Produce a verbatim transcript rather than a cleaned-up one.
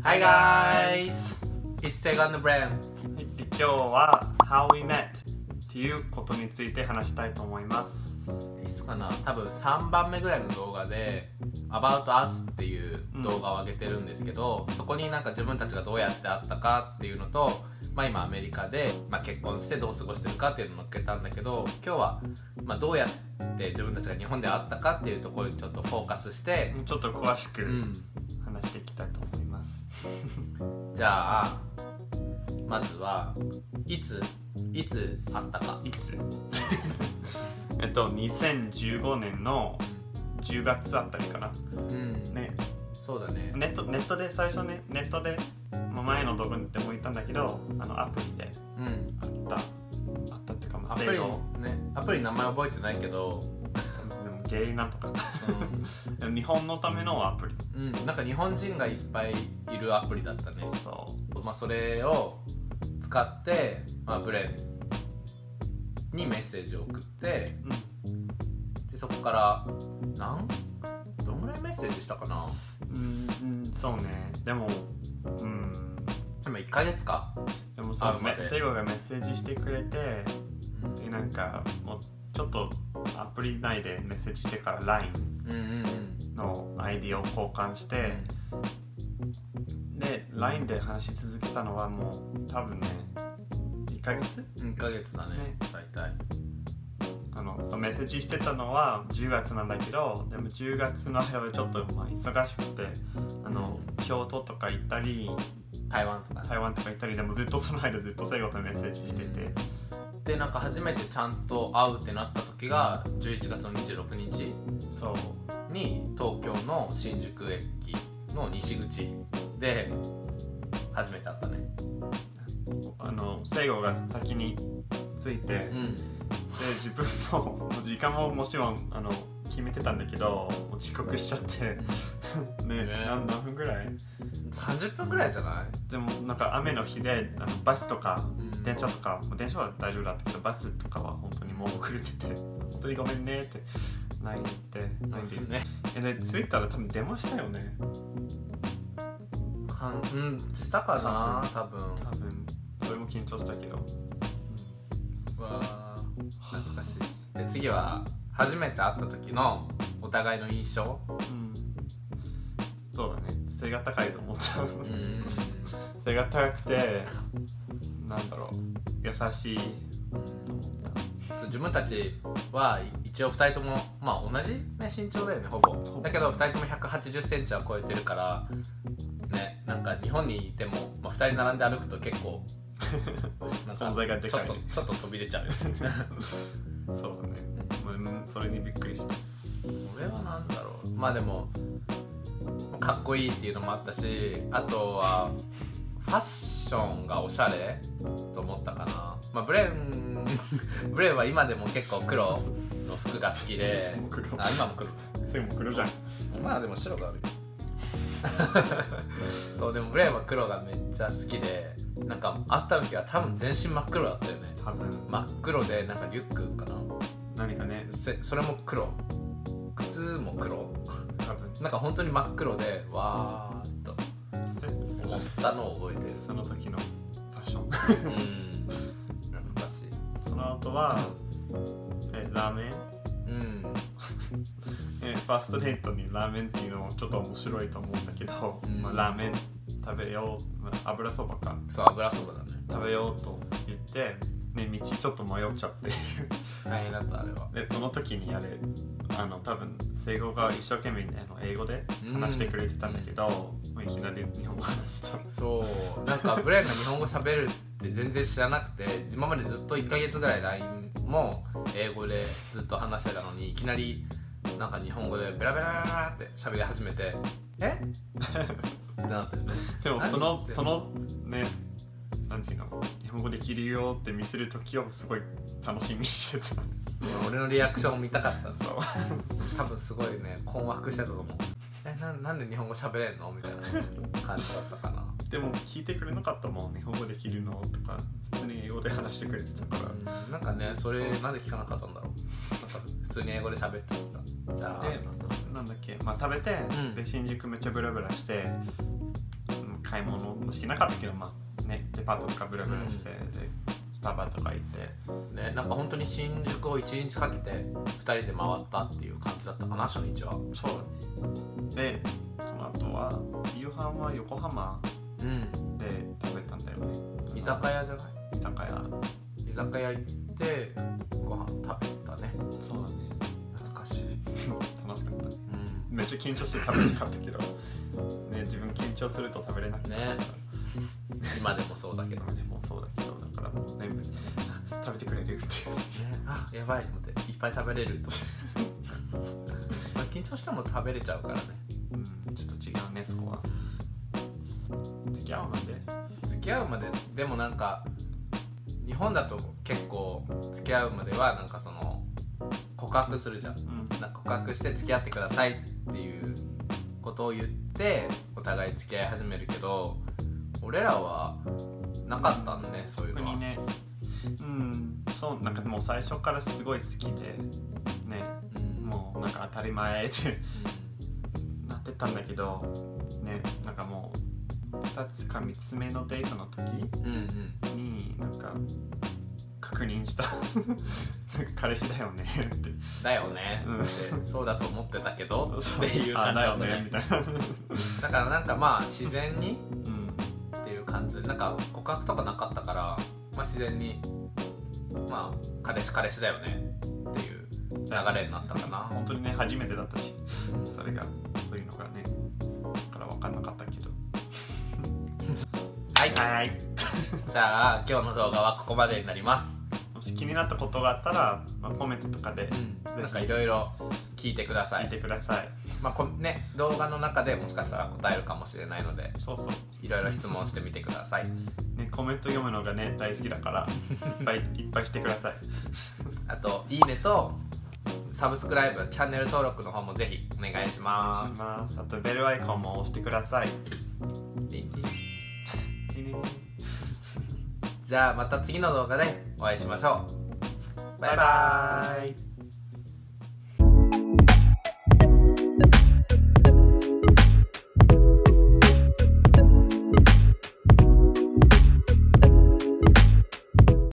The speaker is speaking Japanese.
Hi guys! It's Sega and Brain. で今日は How We Met っていうことについて話したいと思います。 いつかな、多分さんばんめぐらいの動画で About Us っていう動画を上げてるんですけど、うん、そこになんか自分たちがどうやって会ったかっていうのと、まあ、今アメリカで、まあ、結婚してどう過ごしてるかっていうのを載っけたんだけど、今日は、まあ、どうやって自分たちが日本で会ったかっていうところにちょっとフォーカスしてちょっと詳しく話していきたいと思います、 うん、じゃあまずはいついつ会ったかいつえっとにせんじゅうごねんのじゅうがつあたりかな、 うんね、 そうだね。 ネットネットで最初ねネットで前の動画でも言ったんだけど、あのアプリであった、うん、あったっていうか、まあ、 アプリね、アプリ名前覚えてないけどでもゲイなんとか、うん、日本のためのアプリ、 うん、なんか日本人がいっぱいいるアプリだったね。 そう、 まあ、それを使って、まあ、ブレンにメッセージを送って、うん、でそこからなんどんぐらいメッセージしたかな。 うん、そうね。でも、うん、 でもいっかげつか。 でもそう、セイゴがメッセージしてくれて、うん、でなんかもうちょっとアプリ内でメッセージしてから ライン の アイディー を交換して、うん、で ライン で話し続けたのはもう多分ねいっかげつ？ いっかげつだね、ね、大体。 あのそうメッセージしてたのはじゅうがつなんだけど、でもじゅうがつの間はちょっとまあ忙しくて、あの京都とか行ったり台湾とか、ね、 台湾とか行ったりでもずっとその間ずっとセイゴとメッセージしてて、 でなんか初めてちゃんと会うってなった時がじゅういちがつのにじゅうろくにちそうに東京の新宿駅の西口で初めて会ったね。 あのセイゴが先に着いて、うん、で自分も時間ももちろんあの決めてたんだけどもう遅刻しちゃってね、ね、何, 何分ぐらいさんじゅっぷんぐらいじゃない。 でもなんか雨の日であのバスとか、うん、電車とか電車は大丈夫だったけどバスとかは本当にもう遅れてて本当にごめんねってライン言ってラインで言って、ね、えで着いたら多分電話したよね。 かんうんしたかな多分多分それも緊張したけど、 うん、わあ懐かしい。で次は初めて会った時のお互いの印象、うん、 そうだね。背が高いと思っちゃう背が高くてなんだろう優しいと思った。 自分たちは一応ふたりともまあ同じ、ね、身長だよねほぼ。だけどふたりともひゃくはちじゅっセンチは超えてるからね、なんか日本にいても、まあ、ふたり並んで歩くと結構なんか存在がでかい、 ちょっとちょっと飛び出ちゃうよそうだね、うん、それにびっくりした。 俺はなんだろう、まあでもかっこいいっていうのもあったし、あとはファッションがおしゃれと思ったかな。まあブレンブレンは今でも結構黒の服が好きであ今も黒でも黒じゃん。 まあでも白があるよそうでもブレンは黒がめっちゃ好きで、なんか会った時は多分全身真っ黒だったよね。 多分真っ黒でなんかリュックかな何かね、 それも黒、靴も黒、多分なんか本当に真っ黒でわーっと思ったのを覚えてるその時のファッションうん懐かしい。 その後は、うん、えラーメンうんえファーストデートにラーメンっていうのもちょっと面白いと思うんだけど、うんまあ、ラーメン食べよう、まあ、油そばかそう油そばだね食べようと言ってね、道ちょっと迷っちゃって大変だったあれは。 でその時にあれあの多分セイゴが一生懸命、ね、あの英語で話してくれてたんだけど、うん、いきなり日本語話した。 そうなんかブレンが日本語喋るって全然知らなくて今までずっといっかげつぐらい ライン も英語でずっと話してたのにいきなりなんか日本語でベラベラベラベラって喋り始めてえってなってるね。 でもそのそのねなんていうの日本語できるよって見せるときをすごい楽しみにしてた俺のリアクションを見たかったそう多分すごいね困惑してたと思うえ な, なんで日本語喋れんのみたいな感じだったかなでも聞いてくれなかったもん日本語できるのとか普通に英語で話してくれてたから、 うん、なんかねそれなんで聞かなかったんだろうなんか普通に英語で喋ってた。じゃあでなんだっけまあ食べて、うん、で新宿めっちゃブラブラして帰買い物もしてなかったけど、まあね、デパートとかブラブラして、うん、でスタバとか行ってね、なんか本当に新宿をいちにちかけてふたりで回ったっていう感じだったかな、初日は。 そうだね。でその後は夕飯は横浜で食べたんだよね、 うん、居酒屋じゃない？ 居酒屋居酒屋行ってご飯食べたね。 そうだね、 懐かしい楽しかった、うん、めっちゃ緊張して食べれなかったけどね、自分緊張すると食べれなくて、ね、 今でもそうだけど今でもそうだけど、だからもう全部食べてくれるっていう、ね、 あ、やばいと思っていっぱい食べれるとまあ緊張しても食べれちゃうからね、 うん、ちょっと違うね、そこは。付き合うまで付き合うまででもなんか日本だと結構付き合うまではなんかその告白するじゃん、うん、なんか告白して付き合ってくださいっていうことを言ってお互い付き合い始めるけど、俺らはなかったんだね、うん、そういうのは。 特にね、うん、そう、なんかもう最初からすごい好きでね、うん、もうなんか当たり前ってなってたんだけどね、なんかもうふたつかみっつめのデートの時になんか確認した彼氏だよねってだよねって、そうだと思ってたけどっていう感じだったね、みたいなだからなんかまあ自然にっていう感じで、なんか告白とかなかったから、まあ、自然にまあ彼氏彼氏だよねっていう流れになったかな。 本当にね、初めてだったし、それがそういうのがね、だから分かんなかったけどはい、はい、じゃあ今日の動画はここまでになります。 もし気になったことがあったら、まあ、コメントとかで、 うん、なんかいろいろ聞いてください。 聞いてください。 まあこね、動画の中でもしかしたら答えるかもしれないので、 そうそう、 いろいろ質問してみてください。 ね、コメント読むのがね大好きだからいっぱいいっぱいしてください。 あといいねとサブスクライブ、チャンネル登録の方もぜひお願いします。 お願いします。あとベルアイコンも押してください。 じゃあまた次の動画でお会いしましょう。バイバーイ。